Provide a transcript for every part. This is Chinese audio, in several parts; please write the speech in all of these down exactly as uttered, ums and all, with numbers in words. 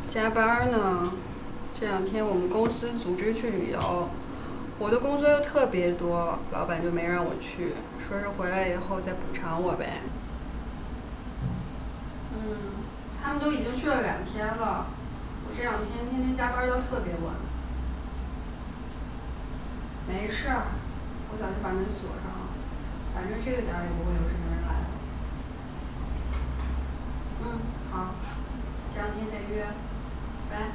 加班呢？这两天我们公司组织去旅游，我的工作又特别多，老板就没让我去，说是回来以后再补偿我呗。嗯，他们都已经去了两天了，我这两天天天加班到特别晚。没事儿，我早就把门锁上了，反正这个点儿也不会有什么人来了。嗯，好，这两天再约，拜。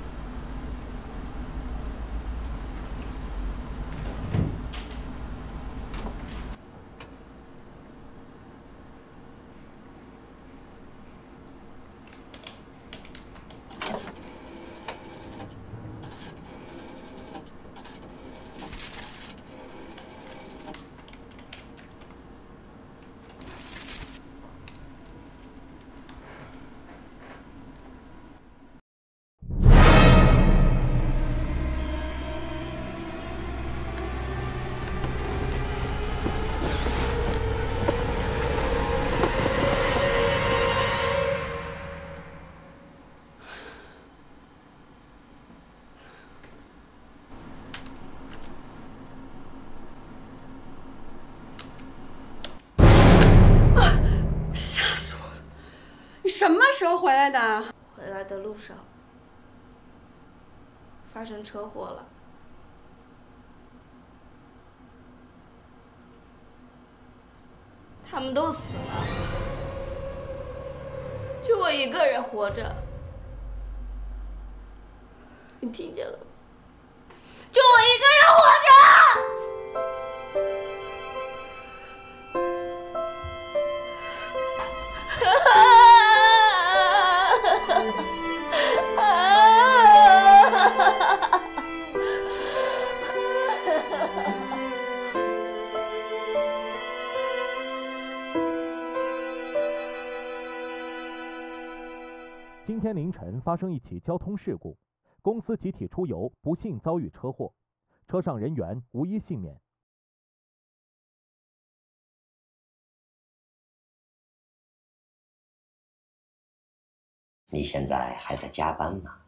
你什么时候回来的？ 回来的路上发生车祸了，他们都死了，就我一个人活着。你听见了吗？就我一个人活着。 今天凌晨发生一起交通事故，公司集体出游，不幸遭遇车祸，车上人员无一幸免。 你现在还在加班吗？